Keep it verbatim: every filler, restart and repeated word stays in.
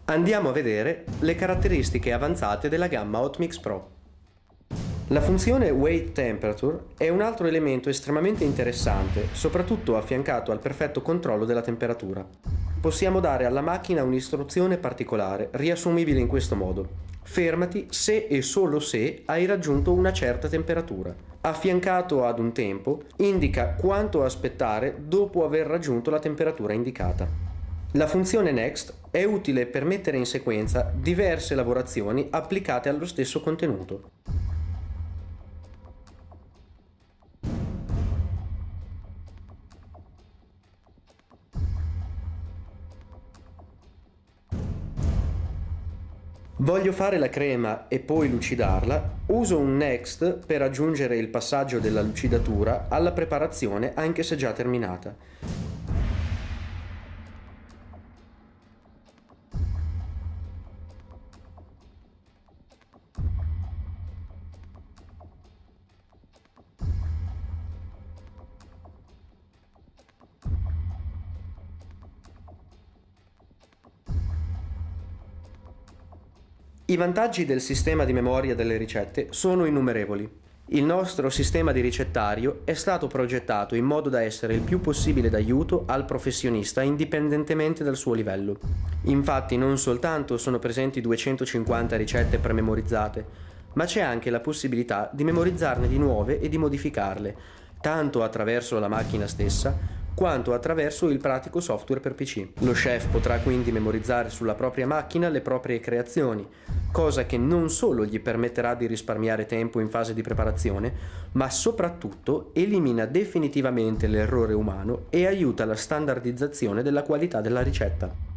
Andiamo a vedere le caratteristiche avanzate della gamma Hotmix Pro. La funzione Wait Temperature è un altro elemento estremamente interessante, soprattutto affiancato al perfetto controllo della temperatura. Possiamo dare alla macchina un'istruzione particolare, riassumibile in questo modo: fermati se e solo se hai raggiunto una certa temperatura. Affiancato ad un tempo, indica quanto aspettare dopo aver raggiunto la temperatura indicata. La funzione Next è utile per mettere in sequenza diverse lavorazioni applicate allo stesso contenuto. Voglio fare la crema e poi lucidarla, uso un Next per aggiungere il passaggio della lucidatura alla preparazione anche se già terminata. I vantaggi del sistema di memoria delle ricette sono innumerevoli. Il nostro sistema di ricettario è stato progettato in modo da essere il più possibile d'aiuto al professionista indipendentemente dal suo livello. Infatti non soltanto sono presenti duecentocinquanta ricette prememorizzate, ma c'è anche la possibilità di memorizzarne di nuove e di modificarle, tanto attraverso la macchina stessa quanto attraverso il pratico software per P C. Lo chef potrà quindi memorizzare sulla propria macchina le proprie creazioni, cosa che non solo gli permetterà di risparmiare tempo in fase di preparazione, ma soprattutto elimina definitivamente l'errore umano e aiuta la standardizzazione della qualità della ricetta.